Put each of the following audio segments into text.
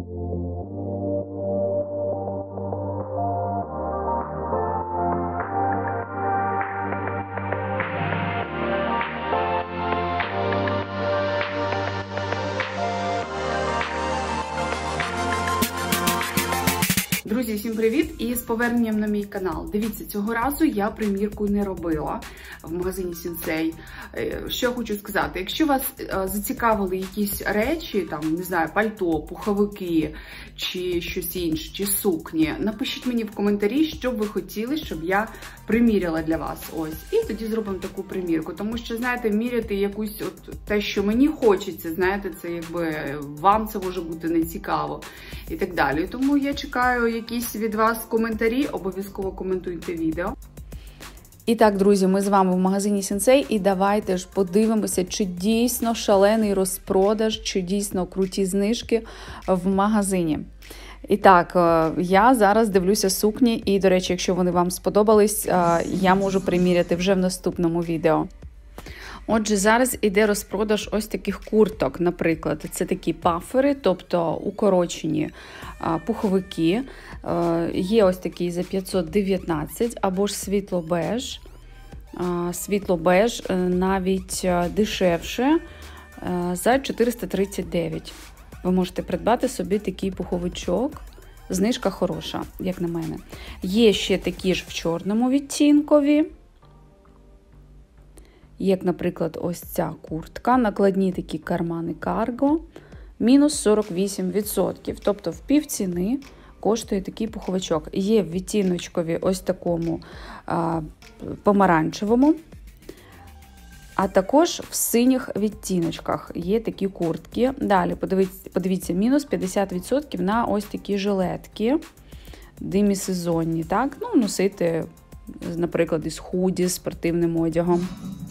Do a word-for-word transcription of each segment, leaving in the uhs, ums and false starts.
Друзі, всім привіт! І з поверненням на мій канал. Дивіться, цього разу я примірку не робила в магазині Сенсей. Що я хочу сказати, якщо вас зацікавили якісь речі, там, не знаю, пальто, пуховики, чи щось інше, чи сукні, напишіть мені в коментарі, що б ви хотіли, щоб я приміряла для вас. Ось. І тоді зробимо таку примірку. Тому що, знаєте, міряти якусь от те, що мені хочеться, знаєте, це якби вам це може бути не цікаво і так далі. Тому я чекаю якісь від вас коментарі, обов'язково коментуйте відео. І так, друзі, ми з вами в магазині Сенсей, і давайте ж подивимося, чи дійсно шалений розпродаж, чи дійсно круті знижки в магазині. І так, я зараз дивлюся сукні, і, до речі, якщо вони вам сподобались, я можу приміряти вже в наступному відео. Отже, зараз іде розпродаж ось таких курток, наприклад. Це такі пафери, тобто укорочені пуховики. Є ось такий за п'ятсот дев'ятнадцять, або ж світло-беж. Світло-беж навіть дешевше за чотириста тридцять дев'ять. Ви можете придбати собі такий пуховичок. Знижка хороша, як на мене. Є ще такі ж в чорному відтінкові. Як, наприклад, ось ця куртка, накладні такі кармани карго, мінус сорок вісім відсотків, тобто в півціни коштує такий пуховичок. Є в відтіночкові ось такому а, помаранчевому, а також в синіх відтіночках є такі куртки. Далі, подивіться, подивіться мінус п'ятдесят відсотків на ось такі жилетки, демісезонні, так? Ну, носити, наприклад, із худі, з спортивним одягом.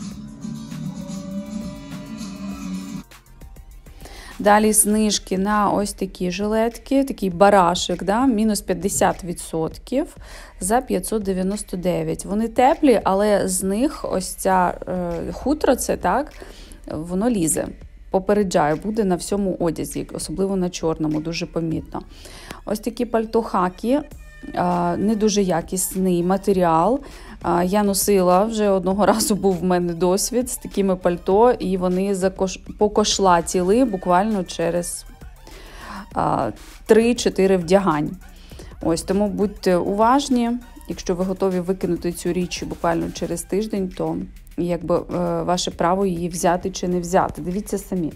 Далі знижки на ось такі жилетки, такий барашек, да, мінус п'ятдесят відсотків за п'ятсот дев'яносто дев'ять. Вони теплі, але з них ось ця е, хутро, це так, воно лізе. Попереджаю, буде на всьому одязі, особливо на чорному, дуже помітно. Ось такі пальто-хакі, е, не дуже якісний матеріал. Я носила, вже одного разу був в мене досвід з такими пальто, і вони закош... покошлатіли буквально через три-чотири вдягань. Ось, тому будьте уважні, якщо ви готові викинути цю річ буквально через тиждень, то якби ваше право її взяти чи не взяти. Дивіться самі.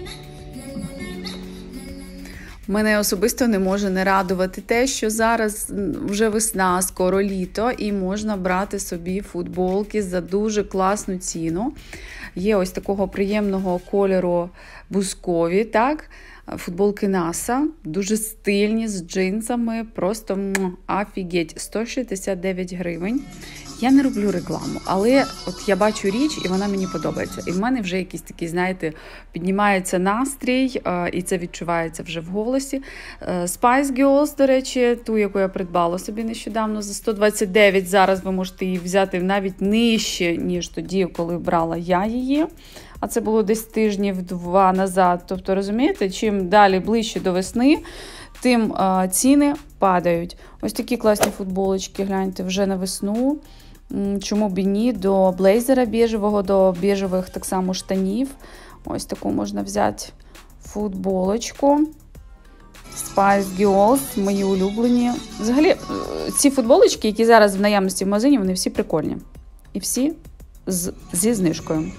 Мене особисто не може не радувати те, що зараз вже весна, скоро літо, і можна брати собі футболки за дуже класну ціну. Є ось такого приємного кольору бускові, так? Футболки NASA, дуже стильні, з джинсами, просто офігеть, сто шістдесят дев'ять гривень. Я не роблю рекламу, але от я бачу річ, і вона мені подобається. І в мене вже якийсь такий, знаєте, піднімається настрій, і це відчувається вже в голосі. Spice Girls, до речі, ту, яку я придбала собі нещодавно за сто двадцять дев'ять, зараз ви можете її взяти навіть нижче, ніж тоді, коли брала я її. А це було десь тижнів два назад. Тобто, розумієте, чим далі ближче до весни, тим а, ціни падають. Ось такі класні футболочки, гляньте, вже на весну. Чому б і ні, до блейзера біжевого, до біжевих так само штанів. Ось таку можна взяти футболочку. Spice Girls, мої улюблені. Взагалі, ці футболочки, які зараз в наявності в магазині, вони всі прикольні. І всі з, зі знижкою.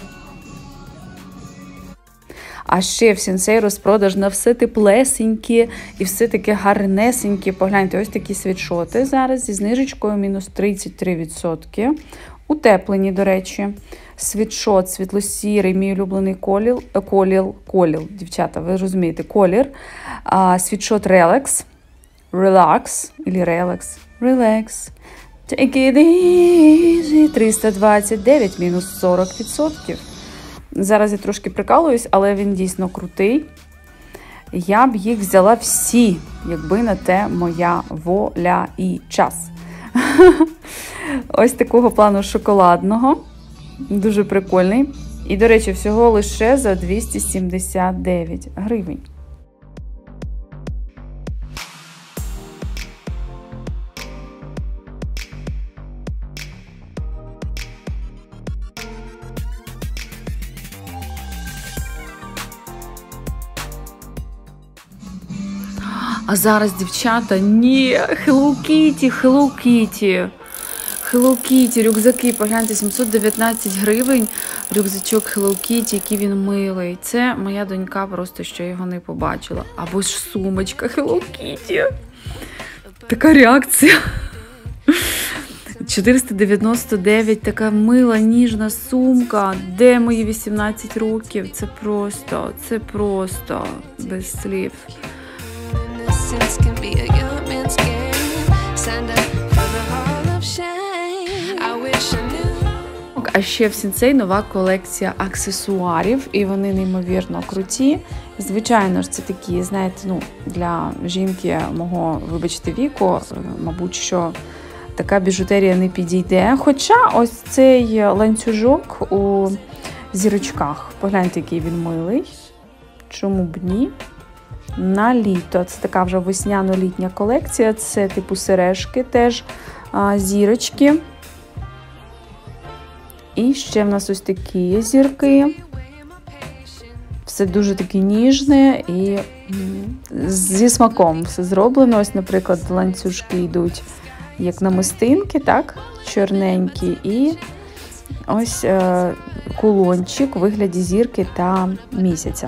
А ще в Сенсей розпродаж на все теплесеньке і все таке гарнесеньке. Погляньте, ось такі світшоти зараз зі знижечкою мінус тридцять три відсотки. Утеплені, до речі. Світшот світло-сірий, мій улюблений колір, колір, колір, дівчата, ви розумієте, колір. А, світшот Relax, Relax, или Relax, Relax. Take it easy, триста двадцять дев'ять, мінус сорок відсотків. Зараз я трошки прикалуюсь, але він дійсно крутий. Я б їх взяла всі, якби на те моя воля і час. Ось такого плану шоколадного. Дуже прикольний. І, до речі, всього лише за двісті сімдесят дев'ять гривень. А зараз, дівчата, ні, Hello Kitty, Hello Kitty. Hello Kitty, рюкзаки, погляньте, сімсот дев'ятнадцять гривень, рюкзачок Hello Kitty, який він милий. Це моя донька просто, що його не побачила. Або ж сумочка Hello Kitty. Така реакція. чотириста дев'яносто дев'ять, така мила, ніжна сумка. Де мої вісімнадцять років? Це просто, це просто без слів. А ще в Сінсей нова колекція аксесуарів, і вони неймовірно круті. Звичайно ж, це такі, знаєте, ну, для жінки мого, вибачте, віку, мабуть, що така біжутерія не підійде. Хоча ось цей ланцюжок у зірочках, погляньте, який він милий. Чому б ні? На літо. Це така вже весняно-літня колекція. Це типу сережки, теж а, зірочки. І ще в нас ось такі зірки. Все дуже таке ніжне і зі смаком все зроблено. Ось, наприклад, ланцюжки йдуть як намистинки, так, чорненькі. І ось е, кулончик у вигляді зірки та місяця.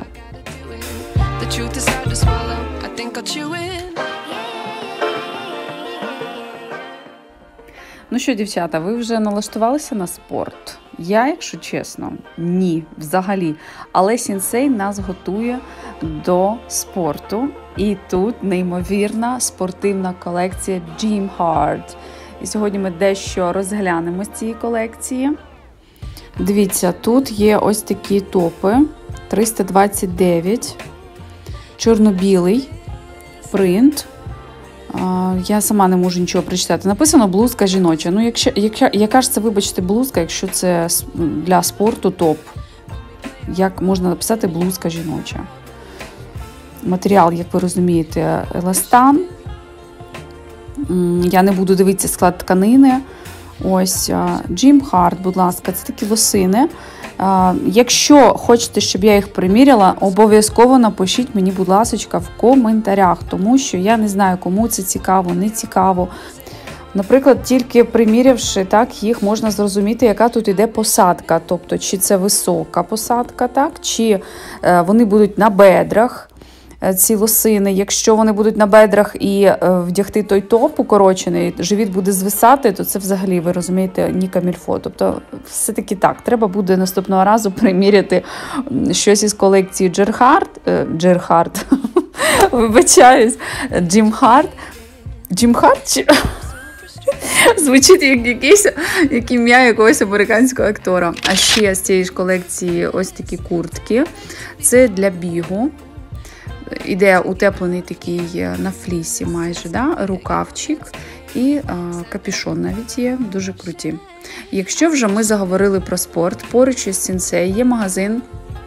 Ну що, дівчата, ви вже налаштувалися на спорт? Я, якщо чесно, ні, взагалі. Але Сінсей нас готує до спорту. І тут неймовірна спортивна колекція Gym Hard. І сьогодні ми дещо розглянемо з цієї колекції. Дивіться, тут є ось такі топи. триста двадцять дев'ять. Чорно-білий принт. Я сама не можу нічого прочитати. Написано блузка жіноча. Ну, якщо, якщо, яка ж це, вибачте, блузка, якщо це для спорту топ? Як можна написати блузка жіноча? Матеріал, як ви розумієте, еластан. Я не буду дивитися склад тканини. Ось, Gym Hard, будь ласка, це такі лосини. Якщо хочете, щоб я їх приміряла, обов'язково напишіть мені, будь ласка, в коментарях, тому що я не знаю, кому це цікаво, не цікаво. Наприклад, тільки примірявши, так, їх можна зрозуміти, яка тут іде посадка, тобто чи це висока посадка, так, чи вони будуть на бедрах, ці лосини. Якщо вони будуть на бедрах і вдягти той топ укорочений, живіт буде звисати, то це взагалі, ви розумієте, ні камільфо. Тобто все-таки так, треба буде наступного разу приміряти щось із колекції Gerhard, Gerhard, вибачаюсь, Gym Hard. Gym Hard чи... Звучить як якийсь, як ім'я якогось американського актора. А ще з цієї ж колекції ось такі куртки. Це для бігу. Іде утеплений такий на флісі майже, да? Рукавчик і а, капюшон навіть є, дуже круті. Якщо вже ми заговорили про спорт, поруч із Сінсей є магазин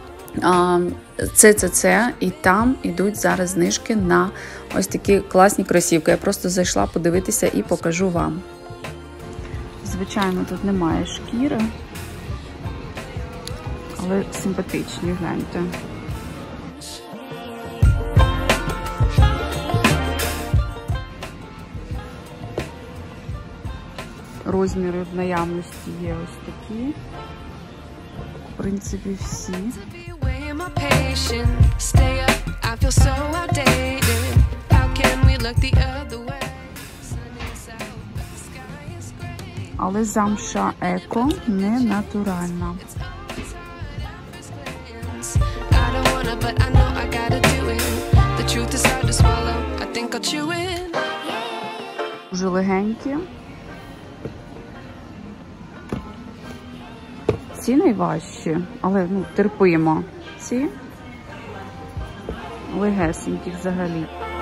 Це Це Це, і там йдуть зараз знижки на ось такі класні кросівки. Я просто зайшла подивитися і покажу вам. Звичайно, тут немає шкіри, але симпатичні, гляньте. Розміри в наявності є ось такі. В принципі, всі. Але замша еко не натуральна. Дуже легенькі. Ці найважчі, але ну, терпимо. Ці легесенькі взагалі.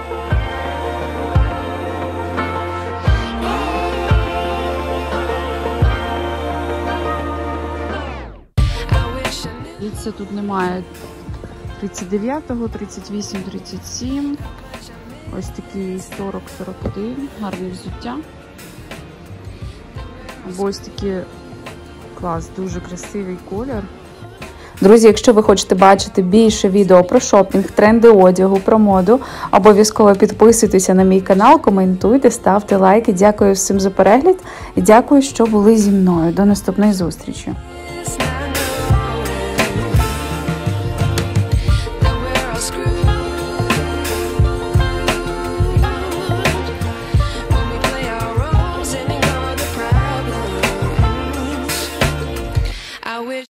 І це тут немає тридцять дев'ятого, тридцять вісім, тридцять сім. Ось такі сорок сорок один. Гарне взуття. Або ось такі клас, дуже красивий колір. Друзі, якщо ви хочете бачити більше відео про шопінг, тренди одягу, про моду, обов'язково підписуйтеся на мій канал, коментуйте, ставте лайки. Дякую всім за перегляд і дякую, що були зі мною. До наступної зустрічі.